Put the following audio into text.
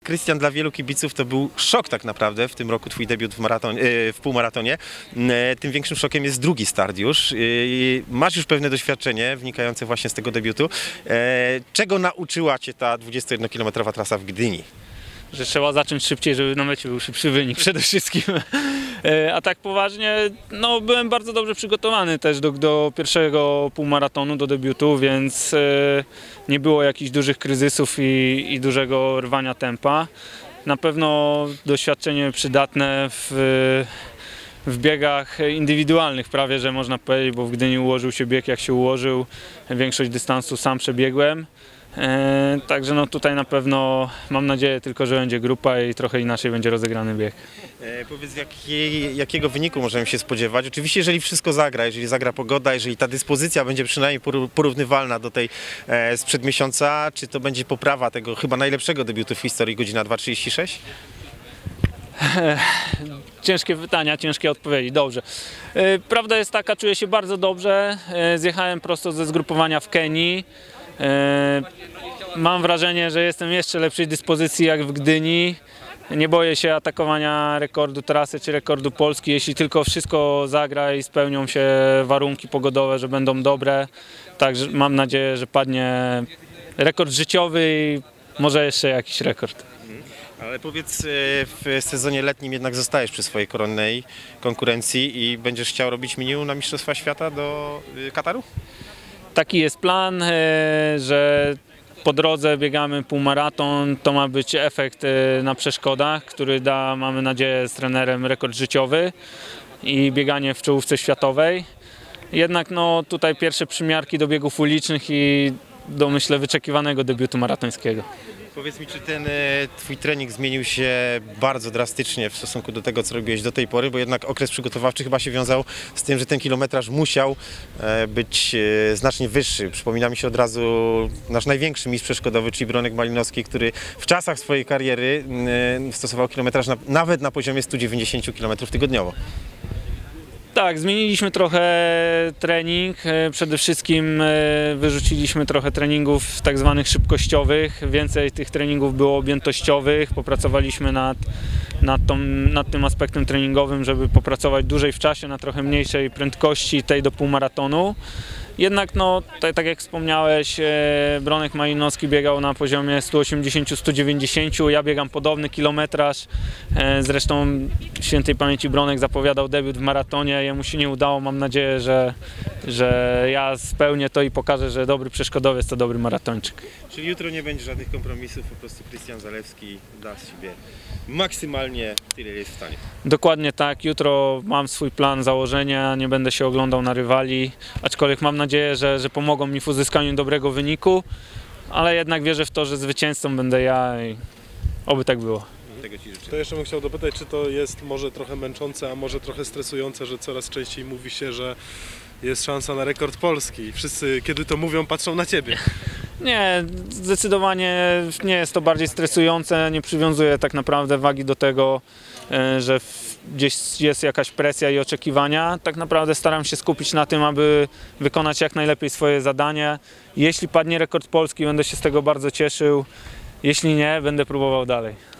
Krystian, dla wielu kibiców to był szok tak naprawdę w tym roku twój debiut w półmaratonie. Tym większym szokiem jest drugi start już. Masz już pewne doświadczenie wynikające właśnie z tego debiutu. Czego nauczyła cię ta 21-kilometrowa trasa w Gdyni? Że trzeba zacząć szybciej, żeby na mecie był szybszy wynik przede wszystkim. A tak poważnie, no byłem bardzo dobrze przygotowany też do pierwszego półmaratonu, do debiutu, więc nie było jakichś dużych kryzysów i dużego rwania tempa. Na pewno doświadczenie przydatne w biegach indywidualnych prawie, że można powiedzieć, bo w Gdyni ułożył się bieg jak się ułożył. Większość dystansu sam przebiegłem. Także no tutaj na pewno mam nadzieję tylko, że będzie grupa i trochę inaczej będzie rozegrany bieg. Powiedz, jakiego wyniku możemy się spodziewać? Oczywiście, jeżeli wszystko zagra, jeżeli zagra pogoda, jeżeli ta dyspozycja będzie przynajmniej porównywalna do tej sprzed miesiąca, czy to będzie poprawa tego chyba najlepszego debiutu w historii, godzina 2:36? Ciężkie pytania, ciężkie odpowiedzi. Dobrze. Prawda jest taka, czuję się bardzo dobrze. Zjechałem prosto ze zgrupowania w Kenii. Mam wrażenie, że jestem w jeszcze lepszej dyspozycji jak w Gdyni. Nie boję się atakowania rekordu trasy czy rekordu Polski, jeśli tylko wszystko zagra i spełnią się warunki pogodowe, że będą dobre. Także mam nadzieję, że padnie rekord życiowy i może jeszcze jakiś rekord. Ale powiedz, w sezonie letnim jednak zostajesz przy swojej koronnej konkurencji i będziesz chciał robić minimum na Mistrzostwa Świata do Kataru? Taki jest plan, że po drodze biegamy półmaraton. To ma być efekt na przeszkodach, który da, mamy nadzieję, z trenerem rekord życiowy i bieganie w czołówce światowej. Jednak no, tutaj pierwsze przymiarki do biegów ulicznych i do, myślę, wyczekiwanego debiutu maratońskiego. Powiedz mi, czy ten twój trening zmienił się bardzo drastycznie w stosunku do tego, co robiłeś do tej pory, bo jednak okres przygotowawczy chyba się wiązał z tym, że ten kilometraż musiał być znacznie wyższy. Przypomina mi się od razu nasz największy mistrz przeszkodowy, czyli Bronek Malinowski, który w czasach swojej kariery stosował kilometraż nawet na poziomie 190 km tygodniowo. Tak, zmieniliśmy trochę trening. Przede wszystkim wyrzuciliśmy trochę treningów tak zwanych szybkościowych. Więcej tych treningów było objętościowych. Popracowaliśmy nad tym aspektem treningowym, żeby popracować dłużej w czasie na trochę mniejszej prędkości tej do półmaratonu. Jednak no, tak jak wspomniałeś, Bronek Malinowski biegał na poziomie 180-190, ja biegam podobny kilometraż. Zresztą świętej pamięci Bronek zapowiadał debiut w maratonie, jemu się nie udało. Mam nadzieję, że ja spełnię to i pokażę, że dobry przeszkodowiec to dobry maratończyk. Czyli jutro nie będzie żadnych kompromisów, po prostu Krystian Zalewski da z siebie maksymalnie tyle, ile jest w stanie. Dokładnie tak, jutro mam swój plan założenia, nie będę się oglądał na rywali, aczkolwiek mam nadzieję, że pomogą mi w uzyskaniu dobrego wyniku, ale jednak wierzę w to, że zwycięzcą będę ja i oby tak było. Tego ci życzę. To jeszcze bym chciał dopytać, czy to jest może trochę męczące, a może trochę stresujące, że coraz częściej mówi się, że jest szansa na rekord Polski. Wszyscy, kiedy to mówią, patrzą na ciebie. Nie, zdecydowanie nie jest to bardziej stresujące, nie przywiązuję tak naprawdę wagi do tego, że gdzieś jest jakaś presja i oczekiwania. Tak naprawdę staram się skupić na tym, aby wykonać jak najlepiej swoje zadanie. Jeśli padnie rekord Polski, będę się z tego bardzo cieszył, jeśli nie, będę próbował dalej.